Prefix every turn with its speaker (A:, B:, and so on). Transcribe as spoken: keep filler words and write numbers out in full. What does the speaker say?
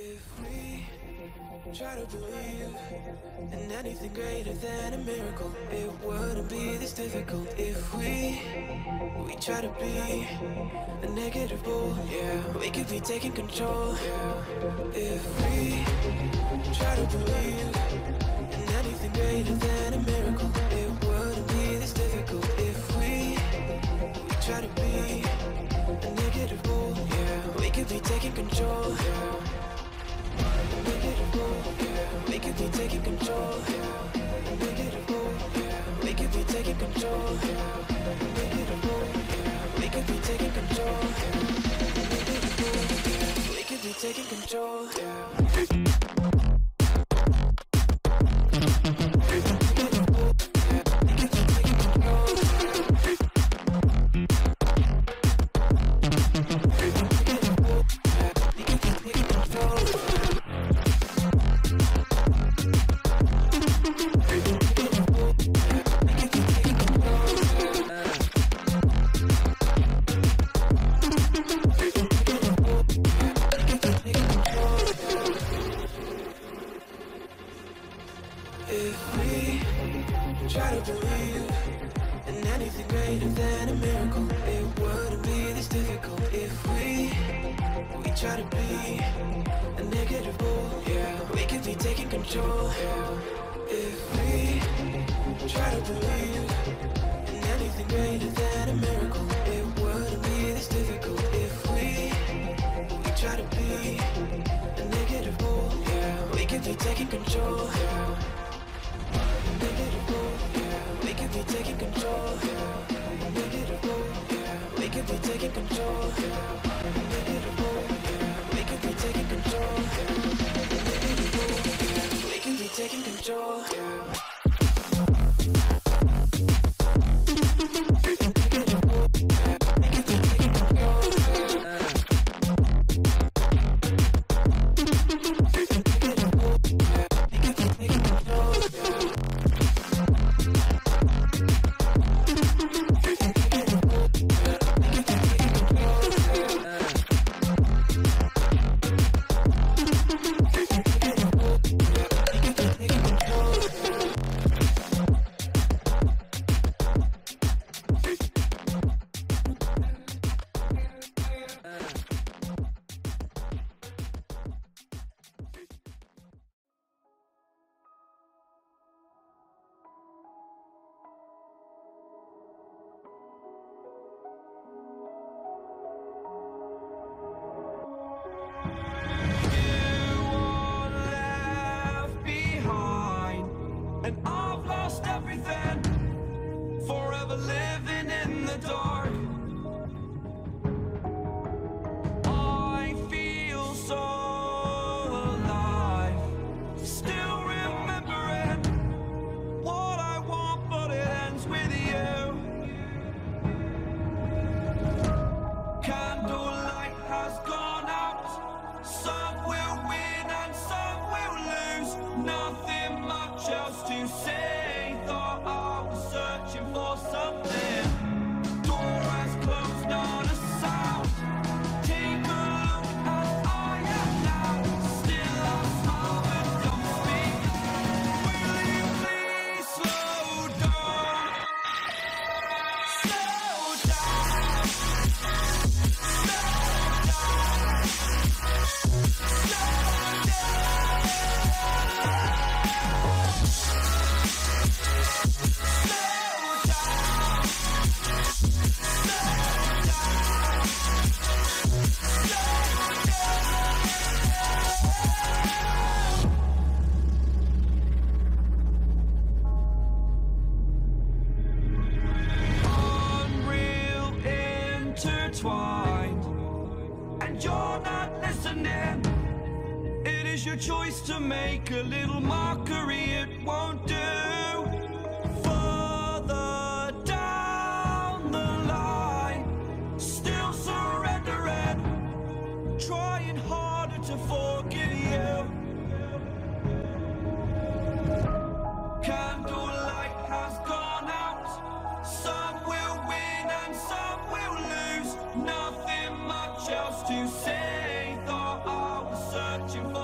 A: If we try to believe in anything greater than a miracle, it wouldn't be this difficult. If we we try to be a negative bull, yeah, we could be taking control. Yeah. If we try to believe in anything greater than a miracle, it wouldn't be this difficult. If we we try to be a negative bull, yeah, we could be taking control. Yeah. We could be taking control. We could be taking control. We could be taking control. We could be taking control. If we try to believe in anything greater than a miracle, it wouldn't be this difficult. If we we try to be a negative bull, yeah, we could be taking control. Yeah. If we try to believe in anything greater than a miracle, it wouldn't be this difficult. If we we try to be a negative bull, yeah, we could be taking control. Yeah. We could be taking control. We could be taking control. We could be taking control. We could be taking control. Forever living in the dark. I feel so alive, still remembering what I want, but it ends with you. Candlelight has gone out. Some will win and some will lose. Nothing much else to say. Thought I was searching for something. Door has closed, not a sound. Take a look as I am now. Still I smile but don't speak. Will you please slow down? Slow down. Slow down. Slow down. Intertwined, and you're not listening. It is your choice to make a little mockery, it won't do. Further down the line, still surrendering, trying harder to forgive you. Candlelight has gone out. Some will win and some will lose. Nothing much else to say. Thought I was searching for